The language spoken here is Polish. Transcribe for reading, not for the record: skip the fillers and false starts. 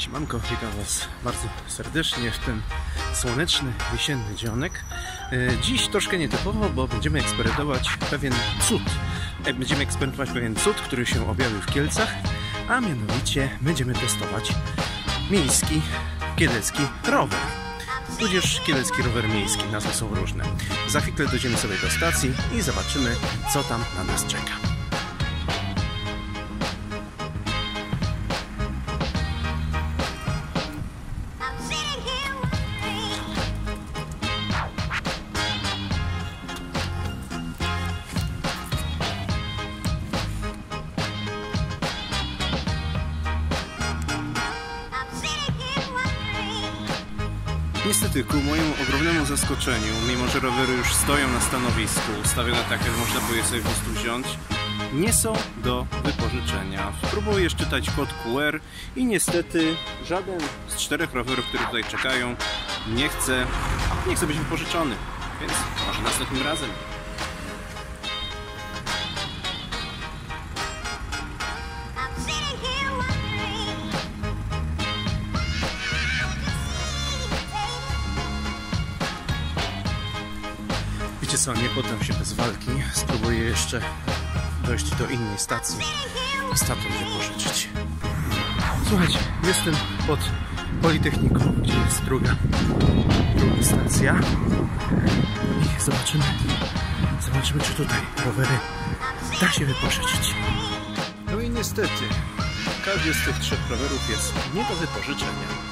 Siemanko, witam Was bardzo serdecznie w ten słoneczny, jesienny dzionek. Dziś troszkę nietypowo, bo będziemy eksperymentować pewien cud. Który się objawił w Kielcach, a mianowicie będziemy testować miejski, kielecki rower. Tudzież kielecki rower miejski, nazwy są różne. Za chwilę dojdziemy sobie do stacji i zobaczymy, co tam na nas czeka. Niestety, ku mojemu ogromnemu zaskoczeniu, mimo że rowery już stoją na stanowisku, ustawione tak, jak można by je sobie po prostu wziąć, nie są do wypożyczenia. Spróbuję szczytać kod QR i niestety żaden z 4 rowerów, które tutaj czekają, nie chce być wypożyczony, więc może następnym razem. Wiecie co, nie poddam się bez walki. Spróbuję jeszcze dojść do innej stacji i stamtąd wypożyczyć. Słuchajcie, jestem pod Politechniką, gdzie jest druga stacja. I zobaczymy, czy tutaj rowery da się wypożyczyć. No i niestety, każdy z tych 3 rowerów jest nie do wypożyczenia.